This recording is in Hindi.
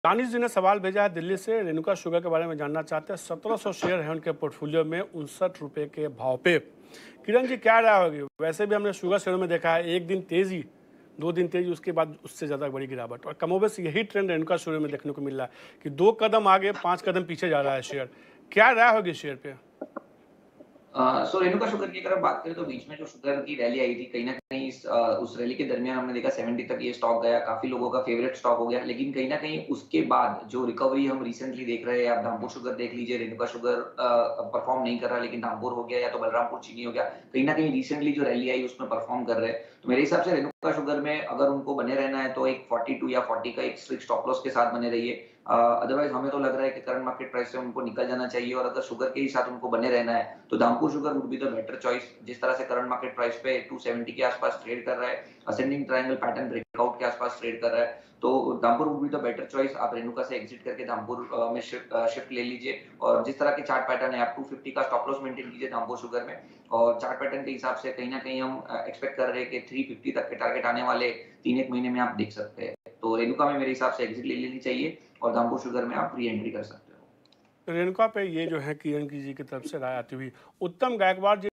दानिश जी ने सवाल भेजा है दिल्ली से। रेणुका शुगर के बारे में जानना चाहते हैं। 1700 शेयर है उनके पोर्टफोलियो में 59 रुपये के भाव पे। किरण जी, क्या राय होगी? वैसे भी हमने शुगर शेयरों में देखा है, एक दिन तेजी, 2 दिन तेजी, उसके बाद उससे ज़्यादा बड़ी गिरावट, और कमोबेश यही ट्रेंड रेणुका शुगर में देखने को मिल रहा है कि 2 कदम आगे 5 कदम पीछे जा रहा है शेयर। क्या राय होगी शेयर पे? सो रेणुका शुगर की अगर हम बात करें तो बीच में जो शुगर की रैली आई थी, कहीं न कहीं उस रैली के दरमियान हमने देखा 70 तक ये स्टॉक गया, काफ़ी लोगों का फेवरेट स्टॉक हो गया। लेकिन कहीं न कहीं उसके बाद जो रिकवरी हम रिसेंटली देख रहे हैं, आप धामपुर शुगर देख लीजिए, रेणुका शुगर परफॉर्म नहीं कर रहा, लेकिन धामपुर हो गया या तो बलरामपुर चीनी हो गया, कहीं न कहीं रिसेंटली जो रैली आई उसमें परफॉर्म कर रहे हैं। तो मेरे हिसाब से रेणुका शुगर में अगर उनको बने रहना है तो एक 42 या 40 का एक स्ट्रिक्ट स्टॉप लॉस के साथ बने रहिए। अदरवाइज़ हमें तो लग रहा है कि करंट मार्केट प्राइस से उनको निकल जाना चाहिए, और अगर शुगर के ही साथ उनको बने रहना है, तो Dhampur sugar would be the better choice. जिस तरह से करंट मार्केट प्राइस पे 270 के आसपास ट्रेड कर रहा है, असेंडिंग ट्रायंगल पैटर्न ब्रेकआउट के आसपास ट्रेड कर रहा है, तो Dhampur would be the better choice. आप रेणुका से एग्जिट करके धामपुर में शिफ्ट ले लीजिए, और जिस तरह के चार्ट पैटर्न है, आप 250 का स्टॉप लॉस मेंटेन कीजिए धामपुर शुगर में। और चार्ट पैटर्न के हिसाब से कहीं न कहीं हम एक्सपेक्ट कर रहे हैं कि 350 तक के टारगेट आने वाले 3-1 महीने में आप देख सकते हैं। तो रेणुका में मेरे हिसाब से एग्जिट ले लेनी चाहिए, और धामपुर शुगर में आप री एंट्री कर सकते हो। रेणुका पे ये जो है किरण जी की तरफ से राय आती हुई। उत्तम गायकवाड़ जी